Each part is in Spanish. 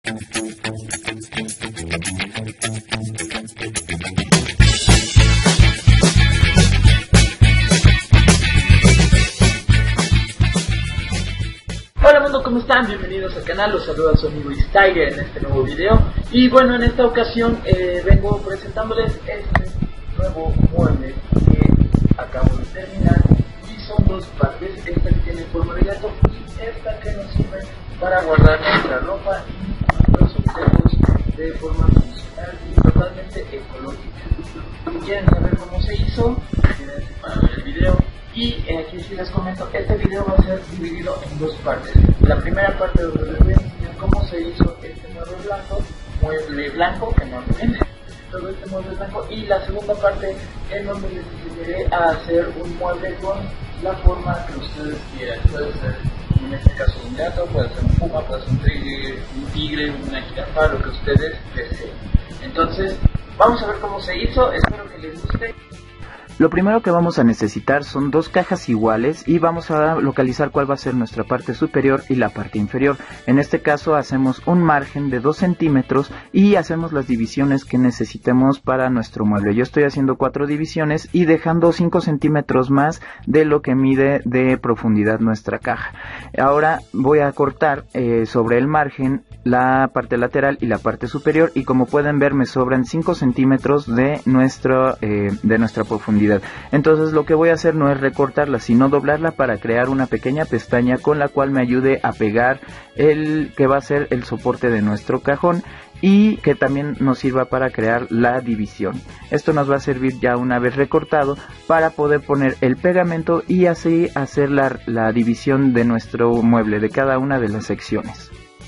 Hola mundo, ¿cómo están? Bienvenidos al canal, los saluda su amigo Tiger en este nuevo video. Y bueno, en esta ocasión vengo presentándoles este nuevo mueble que acabo de terminar. Y son dos partes, esta que tiene forma de gato y esta que nos sirve para guardar nuestra ropa y nuestros objetos de forma funcional y totalmente ecológica. Si quieren saber cómo se hizo, quédense para ver el video. Y aquí sí les comento, este video va a ser dividido en dos partes. La primera parte donde les voy a enseñar cómo se hizo este mueble blanco, que no lo tiene, todo este mueble blanco, y la segunda parte en donde les enseñaré a hacer un mueble con la forma que ustedes quieran. Puede ser, en este caso, un gato, puede ser un puma, puede ser un tigre, una jirafa, lo que ustedes deseen. Entonces, vamos a ver cómo se hizo, espero que les guste. Lo primero que vamos a necesitar son dos cajas iguales y vamos a localizar cuál va a ser nuestra parte superior y la parte inferior. En este caso hacemos un margen de 2 centímetros y hacemos las divisiones que necesitemos para nuestro mueble. Yo estoy haciendo 4 divisiones y dejando 5 centímetros más de lo que mide de profundidad nuestra caja. Ahora voy a cortar sobre el margen la parte lateral y la parte superior, y como pueden ver me sobran 5 centímetros de nuestra profundidad. Entonces lo que voy a hacer no es recortarla, sino doblarla para crear una pequeña pestaña con la cual me ayude a pegar el que va a ser el soporte de nuestro cajón y que también nos sirva para crear la división. Esto nos va a servir ya una vez recortado para poder poner el pegamento y así hacer la división de nuestro mueble, de cada una de las secciones.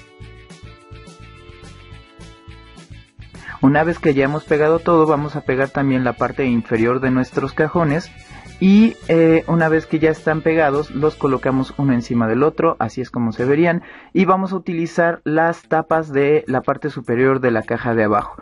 Una vez que ya hemos pegado todo, vamos a pegar también la parte inferior de nuestros cajones y una vez que ya están pegados, los colocamos uno encima del otro, así es como se verían, y vamos a utilizar las tapas de la parte superior de la caja de abajo.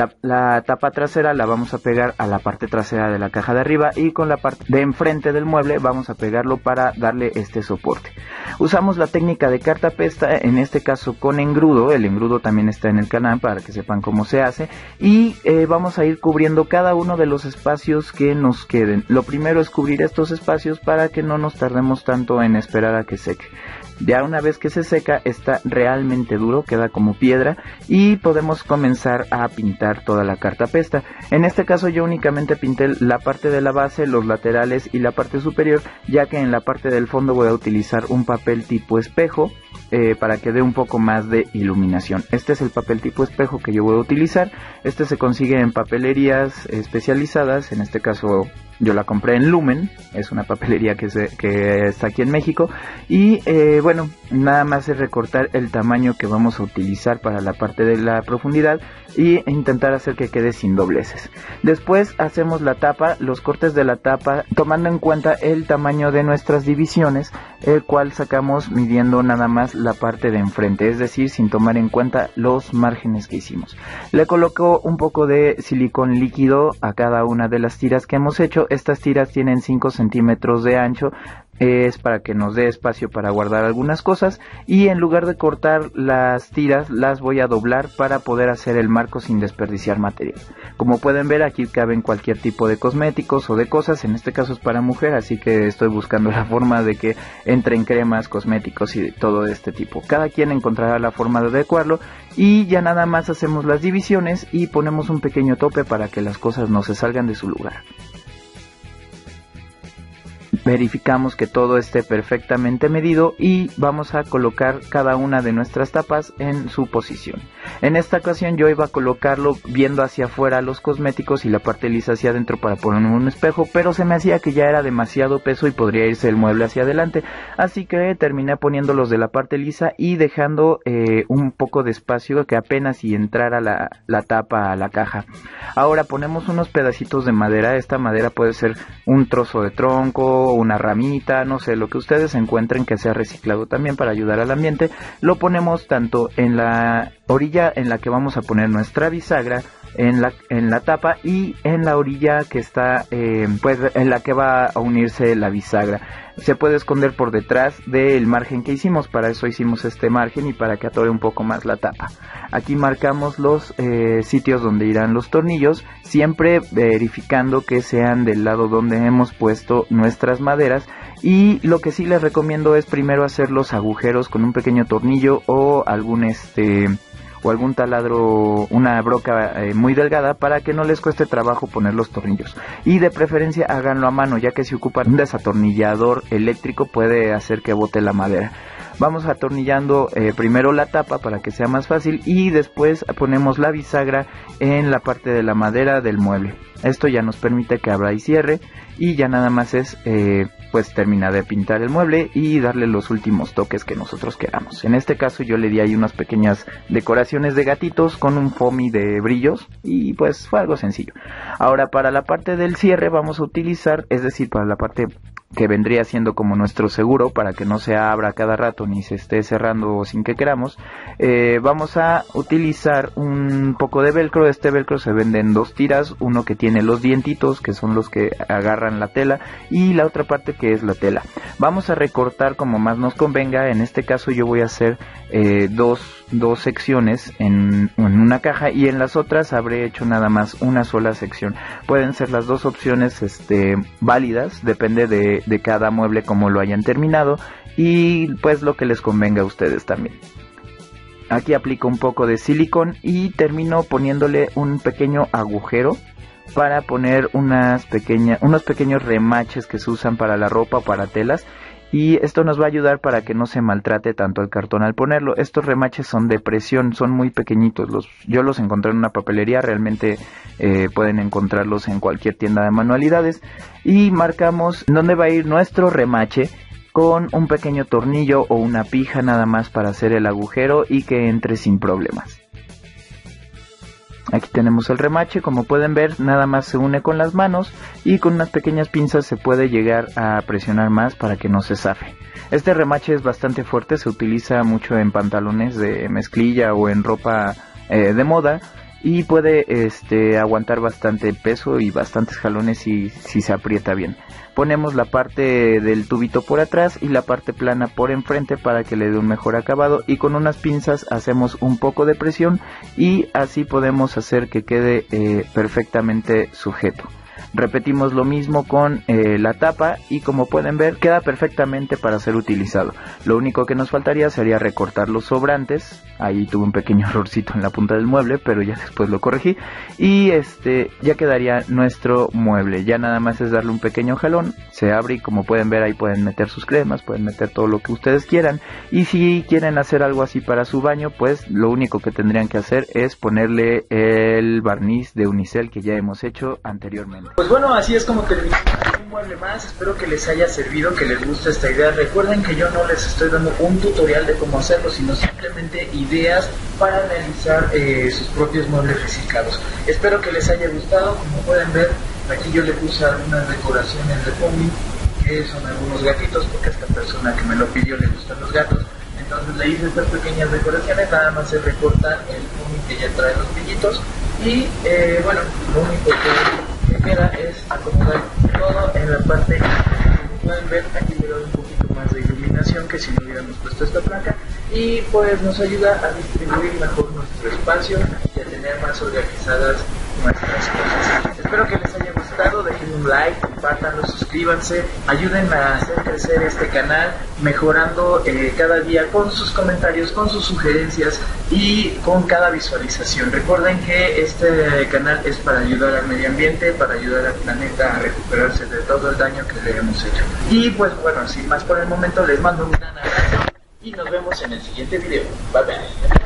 La tapa trasera la vamos a pegar a la parte trasera de la caja de arriba y con la parte de enfrente del mueble vamos a pegarlo para darle este soporte. Usamos la técnica de cartapesta, en este caso con engrudo. El engrudo también está en el canal para que sepan cómo se hace, y vamos a ir cubriendo cada uno de los espacios que nos queden. Lo primero es cubrir estos espacios para que no nos tardemos tanto en esperar a que seque. Ya una vez que se seca está realmente duro, queda como piedra y podemos comenzar a pintar toda la cartapesta. En este caso yo únicamente pinté la parte de la base, los laterales y la parte superior, ya que en la parte del fondo voy a utilizar un papel tipo espejo para que dé un poco más de iluminación. Este es el papel tipo espejo que yo voy a utilizar. Este se consigue en papelerías especializadas, en este caso yo la compré en Lumen, es una papelería que está aquí en México, y bueno, nada más es recortar el tamaño que vamos a utilizar para la parte de la profundidad y intentar hacer que quede sin dobleces. Después hacemos la tapa, los cortes de la tapa tomando en cuenta el tamaño de nuestras divisiones, el cual sacamos midiendo nada más la parte de enfrente, es decir, sin tomar en cuenta los márgenes que hicimos. Le coloco un poco de silicón líquido a cada una de las tiras que hemos hecho. Estas tiras tienen 5 centímetros de ancho, es para que nos dé espacio para guardar algunas cosas, y en lugar de cortar las tiras las voy a doblar para poder hacer el marco sin desperdiciar material. Como pueden ver, aquí caben cualquier tipo de cosméticos o de cosas, en este caso es para mujer, así que estoy buscando la forma de que entren cremas, cosméticos y todo de este tipo. Cada quien encontrará la forma de adecuarlo y ya nada más hacemos las divisiones y ponemos un pequeño tope para que las cosas no se salgan de su lugar. Verificamos que todo esté perfectamente medido y vamos a colocar cada una de nuestras tapas en su posición. En esta ocasión yo iba a colocarlo viendo hacia afuera los cosméticos y la parte lisa hacia adentro para poner un espejo, pero se me hacía que ya era demasiado peso y podría irse el mueble hacia adelante, así que terminé poniéndolos de la parte lisa y dejando un poco de espacio que apenas si entrara la tapa a la caja. Ahora ponemos unos pedacitos de madera. Esta madera puede ser un trozo de tronco, una ramita, no sé, lo que ustedes encuentren que sea reciclado también para ayudar al ambiente. Lo ponemos tanto en la orilla en la que vamos a poner nuestra bisagra en la tapa y en la orilla que está pues en la que va a unirse la bisagra. Se puede esconder por detrás del margen que hicimos, para eso hicimos este margen y para que atore un poco más la tapa. Aquí marcamos los sitios donde irán los tornillos, siempre verificando que sean del lado donde hemos puesto nuestras maderas. Y lo que sí les recomiendo es primero hacer los agujeros con un pequeño tornillo o algún taladro, una broca muy delgada, para que no les cueste trabajo poner los tornillos. Y de preferencia háganlo a mano, ya que si ocupan un desatornillador eléctrico puede hacer que bote la madera. Vamos atornillando primero la tapa para que sea más fácil y después ponemos la bisagra en la parte de la madera del mueble. Esto ya nos permite que abra y cierre, y ya nada más es pues terminar de pintar el mueble y darle los últimos toques que nosotros queramos. En este caso yo le di ahí unas pequeñas decoraciones de gatitos con un foamy de brillos y pues fue algo sencillo. Ahora para la parte del cierre vamos a utilizar, es decir, para la parte que vendría siendo como nuestro seguro, para que no se abra cada rato ni se esté cerrando sin que queramos, vamos a utilizar un poco de velcro. Este velcro se vende en dos tiras, uno que tiene los dientitos, que son los que agarran la tela, y la otra parte que es la tela. Vamos a recortar como más nos convenga. En este caso yo voy a hacer dos secciones en una caja, y en las otras habré hecho nada más una sola sección. Pueden ser las dos opciones válidas, depende de cada mueble como lo hayan terminado y pues lo que les convenga a ustedes también. Aquí aplico un poco de silicón y termino poniéndole un pequeño agujero para poner unos pequeños remaches que se usan para la ropa o para telas, y esto nos va a ayudar para que no se maltrate tanto el cartón al ponerlo. Estos remaches son de presión, son muy pequeñitos, yo los encontré en una papelería, realmente pueden encontrarlos en cualquier tienda de manualidades, y marcamos dónde va a ir nuestro remache con un pequeño tornillo o una pija nada más para hacer el agujero y que entre sin problemas. Aquí tenemos el remache, como pueden ver nada más se une con las manos y con unas pequeñas pinzas se puede llegar a presionar más para que no se zafe. Este remache es bastante fuerte, se utiliza mucho en pantalones de mezclilla o en ropa de moda, y puede aguantar bastante peso y bastantes jalones si se aprieta bien. Ponemos la parte del tubito por atrás y la parte plana por enfrente para que le dé un mejor acabado, y con unas pinzas hacemos un poco de presión y así podemos hacer que quede perfectamente sujeto. Repetimos lo mismo con la tapa y como pueden ver queda perfectamente para ser utilizado. Lo único que nos faltaría sería recortar los sobrantes. Ahí tuve un pequeño errorcito en la punta del mueble, pero ya después lo corregí. Y ya quedaría nuestro mueble. Ya nada más es darle un pequeño jalón, se abre y como pueden ver ahí pueden meter sus cremas, pueden meter todo lo que ustedes quieran. Y si quieren hacer algo así para su baño, pues lo único que tendrían que hacer es ponerle el barniz de unicel que ya hemos hecho anteriormente. Pues bueno, así es como terminamos un mueble más. Espero que les haya servido, que les guste esta idea. Recuerden que yo no les estoy dando un tutorial de cómo hacerlo, sino simplemente ideas para realizar sus propios muebles reciclados. Espero que les haya gustado. Como pueden ver, aquí yo le puse algunas decoraciones de foamy, que son algunos gatitos, porque a esta persona que me lo pidió le gustan los gatos. Entonces le hice estas pequeñas decoraciones, nada más es recortar el foamy que ya trae los brillitos. Y bueno, lo único que queda es acomodar todo en la parte. Como pueden ver, aquí le doy un poquito más de iluminación que si no hubiéramos puesto esta placa, y pues nos ayuda a distribuir mejor nuestro espacio y a tener más organizadas nuestras cosas. Espero que les haya gustado, dejen un like, compártanlo, suscríbanse, ayuden a hacer crecer este canal, mejorando cada día con sus comentarios, con sus sugerencias y con cada visualización. Recuerden que este canal es para ayudar al medio ambiente, para ayudar al planeta a recuperarse de todo el daño que le hemos hecho. Y pues bueno, sin más por el momento, les mando un gran abrazo y nos vemos en el siguiente video. Bye bye.